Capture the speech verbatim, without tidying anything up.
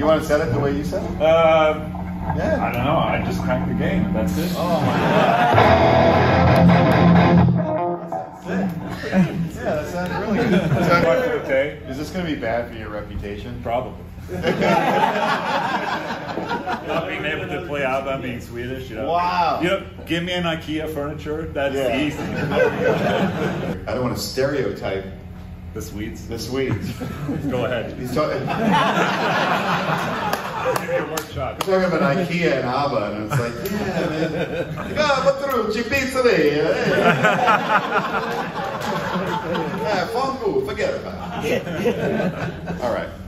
You want to set it the way you said it? Uh, Yeah. I don't know. I just cranked the game, and that's it. Oh my god. That's it. Yeah, that sounds really good. So, Okay. is this going to be bad for your reputation? Probably. Not being able to play ABBA and being Swedish, you know. Wow. You know, give me an IKEA furniture. That's Yeah. easy. I don't want to stereotype The Swedes. the Swedes. Go ahead. He's talking, Give me a workshop. talking about IKEA and ABBA, and it's like, yeah, man. Ah, Petrucci, pizzeria. Yeah, Funko, forget about it. All right.